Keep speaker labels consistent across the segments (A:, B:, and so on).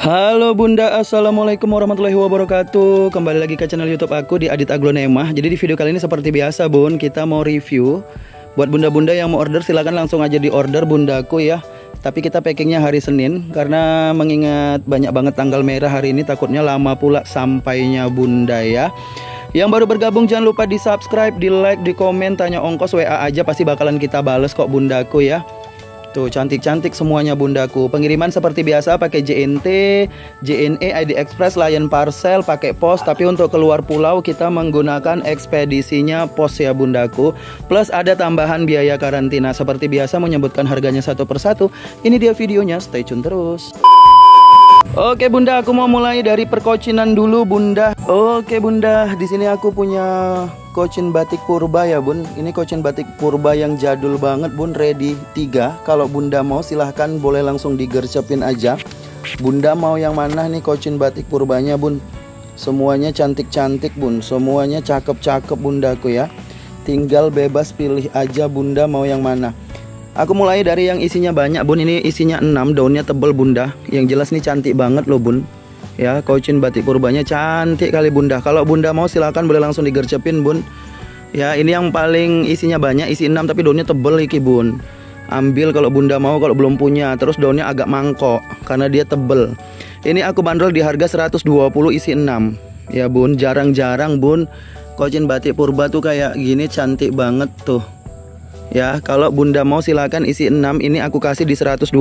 A: Halo Bunda, Assalamualaikum warahmatullahi wabarakatuh. Kembali lagi ke channel YouTube aku di Adit Aglonemah. Jadi di video kali ini seperti biasa Bun, kita mau review. Buat bunda-bunda yang mau order silahkan langsung aja di order bundaku ya. Tapi kita packingnya hari Senin karena mengingat banyak banget tanggal merah hari ini, takutnya lama pula sampainya Bunda ya. Yang baru bergabung jangan lupa di subscribe, di like, di komen, tanya ongkos WA aja pasti bakalan kita bales kok bundaku ya. Tuh cantik-cantik semuanya bundaku. Pengiriman seperti biasa pakai JNT, JNE, ID Express, Lion Parcel, pakai pos. Tapi untuk keluar pulau kita menggunakan ekspedisinya pos ya bundaku. Plus ada tambahan biaya karantina. Seperti biasa menyebutkan harganya satu persatu. Ini dia videonya, stay tune terus. Oke Bunda, aku mau mulai dari perkocinan dulu Bunda. Oke Bunda, di sini aku punya kocin batik purba ya Bun. Ini kocin batik purba yang jadul banget Bun, ready 3. Kalau Bunda mau silahkan boleh langsung digercepin aja. Bunda mau yang mana nih kocin batik purbanya Bun? Semuanya cantik-cantik Bun, semuanya cakep-cakep bundaku ya. Tinggal bebas pilih aja Bunda mau yang mana. Aku mulai dari yang isinya banyak Bun. Ini isinya 6, daunnya tebel Bunda. Yang jelas nih cantik banget loh Bun. Ya, kocin batik purbanya cantik kali Bunda. Kalau Bunda mau silakan boleh langsung digercepin Bun. Ya, ini yang paling isinya banyak, isi 6 tapi daunnya tebel iki Bun. Ambil kalau Bunda mau, kalau belum punya. Terus daunnya agak mangkok karena dia tebel. Ini aku bandrol di harga 120 isi 6. Ya Bun, jarang-jarang Bun kocin batik purba tuh kayak gini cantik banget tuh. Ya, kalau Bunda mau silakan isi 6, ini aku kasih di 120.000.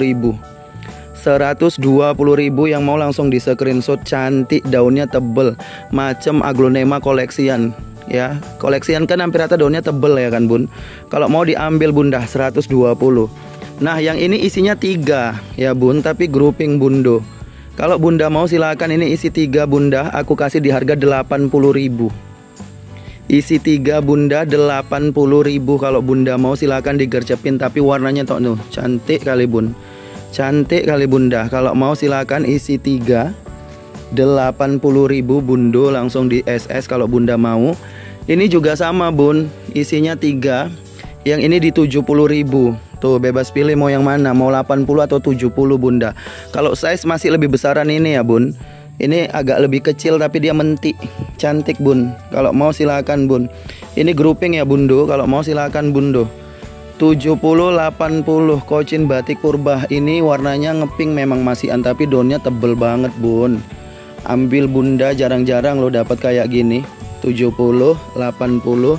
A: 120.000 yang mau langsung di screenshot, cantik, daunnya tebel, macam aglonema koleksian. Ya, koleksian kan hampir rata daunnya tebel ya kan Bun. Kalau mau diambil Bunda 120. Nah, yang ini isinya 3 ya Bun, tapi grouping bundo. Kalau Bunda mau silakan ini isi 3 Bunda, aku kasih di harga 80.000. Isi 3 Bunda 80.000. Kalau Bunda mau silakan digercepin, tapi warnanya tok tuh cantik kali Bun. Cantik kali Bunda. Kalau mau silakan isi 3 80.000 bundo langsung di SS kalau Bunda mau. Ini juga sama Bun, isinya 3. Yang ini di 70.000. Tuh bebas pilih mau yang mana, mau 80 atau 70 Bunda. Kalau size masih lebih besaran ini ya Bun. Ini agak lebih kecil tapi dia mentik, cantik Bun. Kalau mau silakan Bun. Ini grouping ya Bundo, kalau mau silakan Bundo. 70-80 kocin batik purba. Ini warnanya ngepink memang masihan tapi daunnya tebel banget Bun. Ambil Bunda, jarang-jarang lo dapat kayak gini. 70, 80,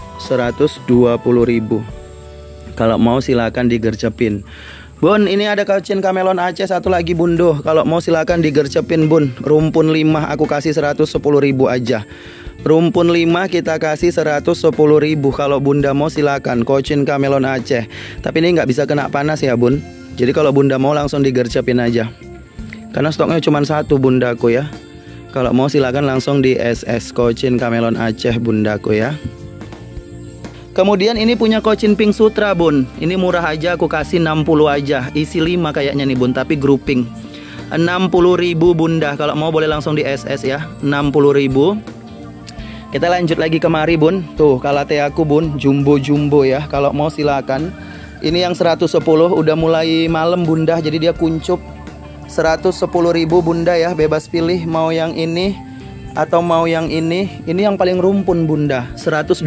A: 120.000. Kalau mau silakan digercepin. Bun, ini ada kocin kamelon Aceh satu lagi Bundo. Kalau mau silakan digercepin Bun. Rumpun 5 aku kasih 110.000 aja. Rumpun 5 kita kasih 110.000. Kalau Bunda mau silakan kocin kamelon Aceh. Tapi ini nggak bisa kena panas ya Bun. Jadi kalau Bunda mau langsung digercepin aja. Karena stoknya cuma 1 bundaku ya. Kalau mau silakan langsung di SS kocin kamelon Aceh bundaku ya. Kemudian ini punya kocin pink sutra Bun. Ini murah aja, aku kasih 60 aja. Isi 5 kayaknya nih Bun, tapi grouping 60.000 Bunda. Kalau mau boleh langsung di SS ya, 60.000. Kita lanjut lagi kemari Bun. Tuh kalate aku Bun, jumbo-jumbo ya. Kalau mau silakan. Ini yang 110 udah mulai malam Bunda, jadi dia kuncup. 110.000 Bunda ya, bebas pilih mau yang ini atau mau yang ini. Ini yang paling rumpun Bunda, 120.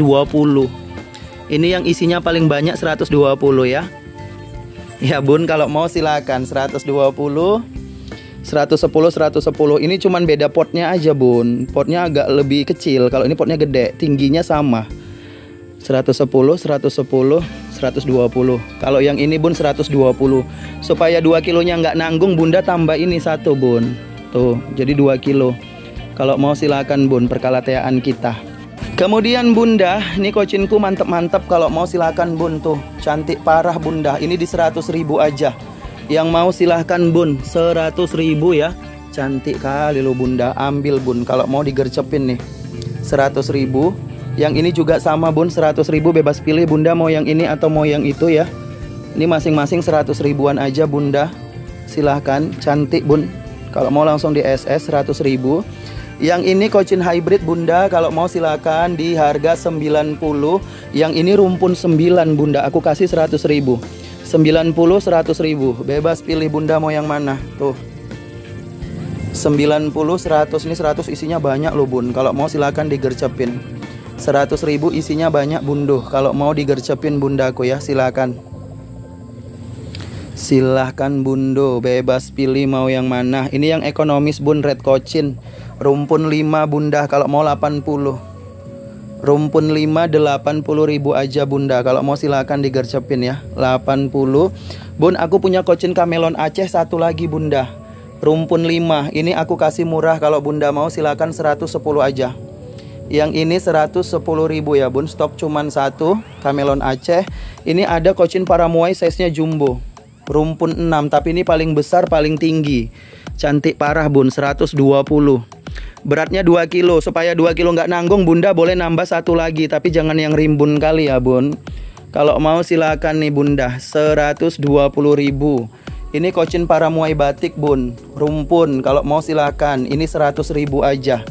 A: Ini yang isinya paling banyak 120 ya. Ya Bun, kalau mau silakan 120, 110, 110. Ini cuman beda potnya aja Bun. Potnya agak lebih kecil. Kalau ini potnya gede, tingginya sama. 110, 110, 120. Kalau yang ini Bun 120. Supaya 2 kilonya nggak nanggung Bunda tambah ini 1 Bun. Tuh, jadi 2 kilo. Kalau mau silakan Bun, perkalateaan kita. Kemudian Bunda, ini kocinku mantep-mantep. Kalau mau silakan Bun, tuh cantik parah Bunda. Ini di 100.000 aja. Yang mau silahkan Bun, 100.000 ya. Cantik kali lo Bunda, ambil Bun. Kalau mau digercepin nih 100.000. Yang ini juga sama Bun, 100.000 bebas pilih Bunda mau yang ini atau mau yang itu ya. Ini masing-masing 100 ribuan aja Bunda. Silahkan, cantik Bun. Kalau mau langsung di SS 100.000. Yang ini kocin hybrid Bunda, kalau mau silakan di harga 90. Yang ini rumpun 9 Bunda, aku kasih 100.000. 90 100.000. Bebas pilih Bunda mau yang mana. Tuh. 90, 100. Ini 100 isinya banyak loh bun. Kalau mau silakan digercepin. 100.000 isinya banyak bunduh. Kalau mau digercepin bundaku ya silakan. Silahkan bundo, bebas pilih mau yang mana. Ini yang ekonomis bun, red cochin. Rumpun 5 bunda, kalau mau 80. Rumpun 5 80.000 aja bunda. Kalau mau silakan digercepin ya 80. Bun, aku punya cochin kamelon Aceh satu lagi bunda. Rumpun 5. Ini aku kasih murah. Kalau bunda mau silakan 110 aja. Yang ini 110.000 ya bun. Stok cuman satu kamelon Aceh. Ini ada cochin paramuai size nya jumbo. Rumpun 6, tapi ini paling besar, paling tinggi. Cantik parah bun, 120. Beratnya 2 kilo. Supaya 2 kilo nggak nanggung, bunda boleh nambah satu lagi. Tapi jangan yang rimbun kali ya bun. Kalau mau silakan nih bunda, 120.000. Ini cochin paramuai batik bun. Rumpun, kalau mau silakan. Ini 100.000 aja.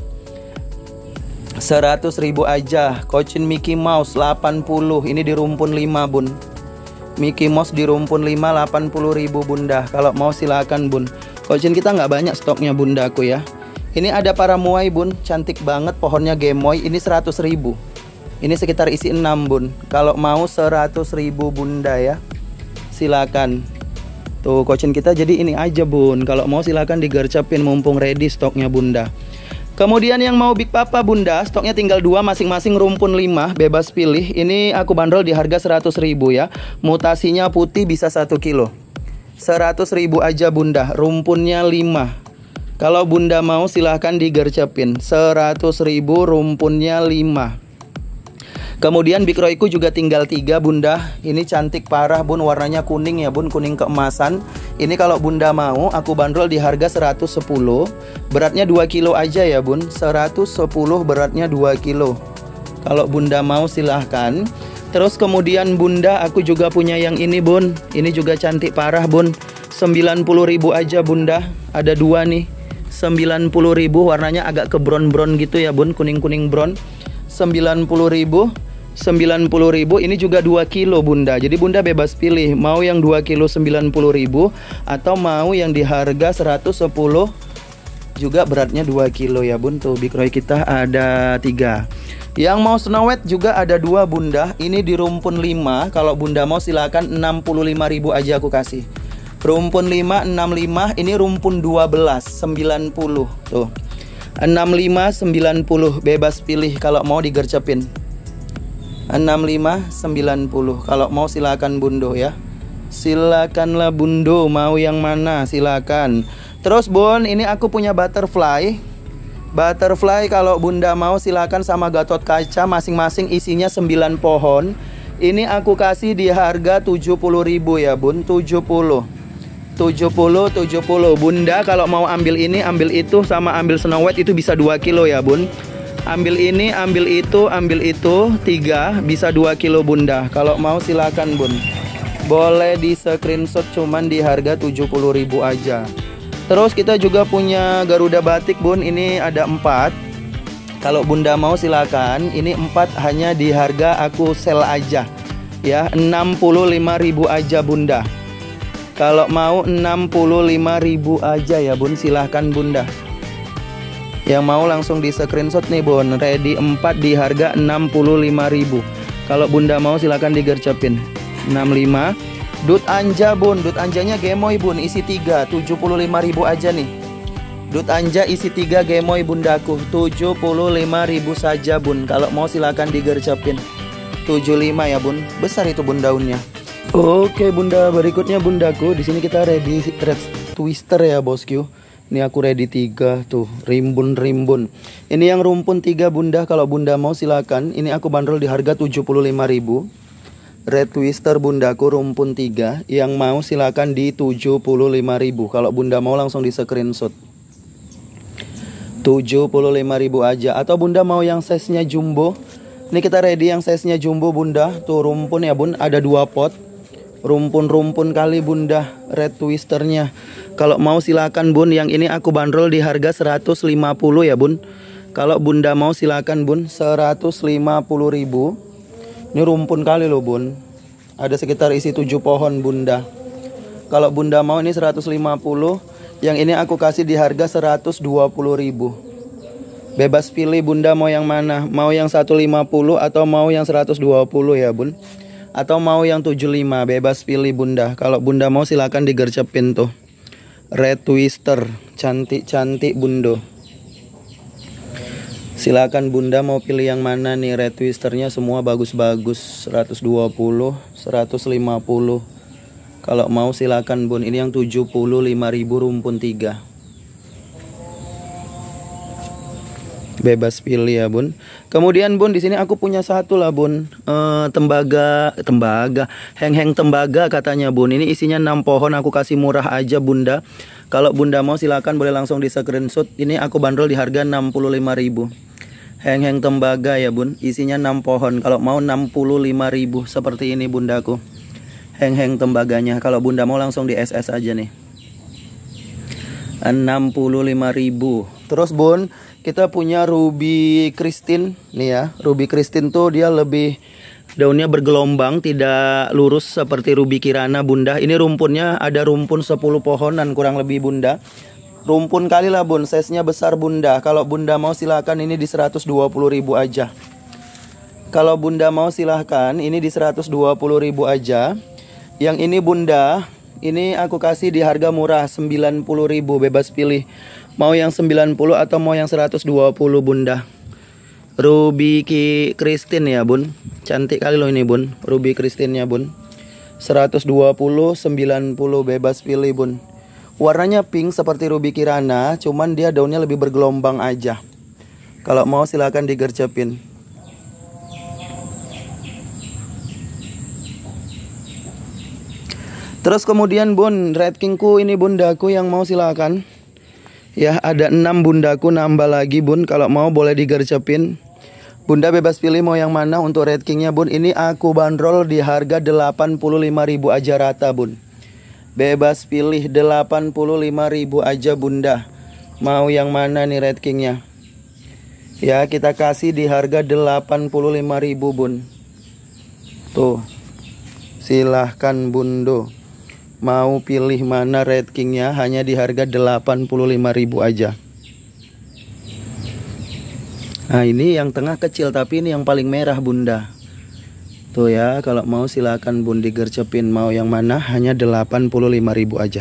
A: 100.000 aja. Cochin Mickey Mouse 80. Ini di rumpun 5 bun. Mickey Mouse di rumpun 5 80.000 bunda. Kalau mau silakan bun. Cochin kita nggak banyak stoknya bundaku ya. Ini ada paramuai bun, cantik banget pohonnya gemoy. Ini 100.000. Ini sekitar isi 6 bun. Kalau mau 100.000 bunda ya. Silakan. Tuh cochin kita jadi ini aja bun. Kalau mau silakan digercepin mumpung ready stoknya bunda. Kemudian yang mau Big Papa bunda, stoknya tinggal 2 masing-masing rumpun 5, bebas pilih. Ini aku bandrol di harga 100.000 ya. Mutasinya putih bisa 1 kilo. 100.000 aja bunda, rumpunnya 5. Kalau bunda mau silahkan digercepin. 100.000 rumpunnya 5. Kemudian Big Royku juga tinggal 3 bunda. Ini cantik parah bun, warnanya kuning ya bun, kuning keemasan. Ini kalau bunda mau aku bandrol di harga 110. Beratnya 2 kilo aja ya bun. 110 beratnya 2 kilo. Kalau bunda mau silahkan. Terus kemudian bunda aku juga punya yang ini bun. Ini juga cantik parah bun. 90.000 aja bunda. Ada 2 nih. 90.000, warnanya agak ke brown-brown gitu ya bun, kuning-kuning brown. 90.000. 90.000 ini juga 2 kilo bunda. Jadi bunda bebas pilih mau yang 2 kilo 90.000 atau mau yang di harga 110 juga beratnya 2 kilo ya bun. Tuh Big Roy kita ada 3. Yang mau Snow White juga ada 2 bunda. Ini di rumpun 5. Kalau bunda mau silakan 65.000 aja aku kasih. Rumpun 5 65. Ini rumpun 12 90. Tuh 65 90 bebas pilih kalau mau digercepin. 65 90. Kalau mau silakan bundo ya. Silakanlah bundo, mau yang mana silakan. Terus bun, ini aku punya butterfly. Butterfly kalau bunda mau silakan sama Gatot Kaca, masing-masing isinya 9 pohon. Ini aku kasih di harga 70.000 ya bun. 70 bunda. Kalau mau ambil ini, ambil itu, sama ambil Snow White itu bisa 2 kilo ya bun. Ambil ini, ambil itu 3 bisa 2 kilo bunda. Kalau mau silakan bun. Boleh di screenshot cuman di harga 70.000 aja. Terus kita juga punya Garuda batik bun. Ini ada 4. Kalau bunda mau silakan. Ini 4 hanya di harga aku sell aja ya, 65.000 aja bunda. Kalau mau 65.000 aja ya bun, silahkan bunda. Yang mau langsung di screenshot nih bun. Ready 4 di harga 65.000. Kalau bunda mau silakan digercepin. 65. Dut anja bun. Dut anjanya gemoy bun. Isi 3. 75.000 aja nih. Dut anja isi 3 gemoy bundaku. 75.000 saja bun. Kalau mau silakan digercepin. 75 ya bun. Besar itu bun daunnya. Oke bunda, berikutnya bundaku. Di sini kita ready red twister ya bosku. Ini aku ready 3 tuh, rimbun-rimbun. Ini yang rumpun 3 bunda. Kalau bunda mau silakan. Ini aku bandrol di harga 75.000. Red twister bundaku rumpun 3. Yang mau silakan di 75.000. Kalau bunda mau langsung di screenshot. 75.000 aja. Atau bunda mau yang size nya jumbo. Ini kita ready yang size nya jumbo bunda. Tuh rumpun ya bun, ada 2 pot. Rumpun-rumpun kali bunda red twisternya. Kalau mau silakan bun. Yang ini aku bandrol di harga 150 ya bun. Kalau bunda mau silakan bun. 150.000. Ini rumpun kali loh bun. Ada sekitar isi 7 pohon bunda. Kalau bunda mau ini 150. Yang ini aku kasih di harga 120.000. Bebas pilih bunda mau yang mana. Mau yang 150 atau mau yang 120 ya bun. Atau mau yang 75. Bebas pilih bunda. Kalau bunda mau silakan digercepin tuh. Red Twister. Cantik-cantik bundo. Silakan bunda mau pilih yang mana nih. Red Twisternya semua bagus-bagus. 120, 150. Kalau mau silakan bun. Ini yang 75.000 rumpun 3. Bebas pilih ya bun. Kemudian bun di sini aku punya satu lah bun. Tembaga, heng-heng tembaga katanya bun. Ini isinya 6 pohon. Aku kasih murah aja bunda. Kalau bunda mau silakan boleh langsung di screenshot. Ini aku bandrol di harga 65.000. Heng-heng tembaga ya bun. Isinya 6 pohon. Kalau mau 65.000 seperti ini bundaku. Heng-heng tembaganya. Kalau bunda mau langsung di SS aja nih. 65.000. Terus bun, kita punya Ruby Christine nih ya. Ruby Christine tuh dia lebih daunnya bergelombang, tidak lurus seperti Ruby Kirana bunda. Ini rumpunnya ada rumpun 10 pohonan kurang lebih bunda. Rumpun kali lah bun, size-nya besar bunda. Kalau bunda mau silakan ini di 120.000 aja. Kalau bunda mau silahkan ini di 120.000 aja. Yang ini bunda, ini aku kasih di harga murah 90.000, bebas pilih. Mau yang 90 atau mau yang 120 bunda. Ruby Christine ya bun. Cantik kali loh ini bun. Ruby Christine-nya bun. 120, 90 bebas pilih bun. Warnanya pink seperti Ruby Kirana, cuman dia daunnya lebih bergelombang aja. Kalau mau silakan digercepin. Terus kemudian bun, Red Kingku ini bundaku yang mau silakan. Ya, ada 6 bundaku nambah lagi bun. Kalau mau boleh digercepin. Bunda bebas pilih mau yang mana untuk Red Kingnya bun. Ini aku bandrol di harga 85.000 aja rata bun. Bebas pilih 85.000 aja bunda. Mau yang mana nih Red Kingnya? Ya, kita kasih di harga 85.000 bun. Tuh. Silahkan bundo. Mau pilih mana Red Kingnya, hanya di harga 85.000 aja. Nah ini yang tengah kecil, tapi ini yang paling merah bunda. Tuh ya, kalau mau silakan bun digercepin. Mau yang mana, hanya 85.000 aja.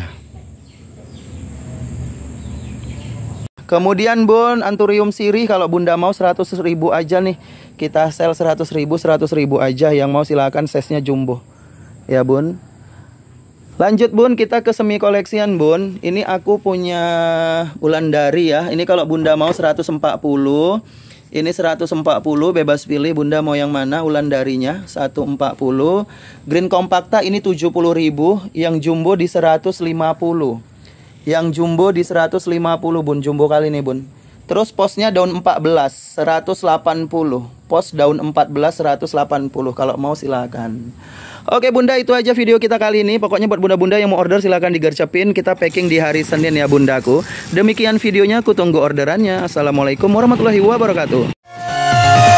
A: Kemudian bun, Anthurium sirih kalau bunda mau 100.000 aja nih. Kita sell 100.000 aja. Yang mau silakan, size-nya jumbo. Ya bun. Lanjut bun, kita ke semi koleksian bun. Ini aku punya Wulandari ya. Ini kalau bunda mau 140. Ini 140, bebas pilih bunda mau yang mana Wulandarinya. 140. Green Compacta ini 70.000. Yang jumbo di 150. Yang jumbo di 150 bun. Jumbo kali ini bun. Terus posnya daun 14 180. Pos daun 14 180. Kalau mau silakan. Oke bunda, itu aja video kita kali ini. Pokoknya buat bunda-bunda yang mau order silahkan digercepin. Kita packing di hari Senin ya bundaku. Demikian videonya, aku tunggu orderannya. Assalamualaikum warahmatullahi wabarakatuh.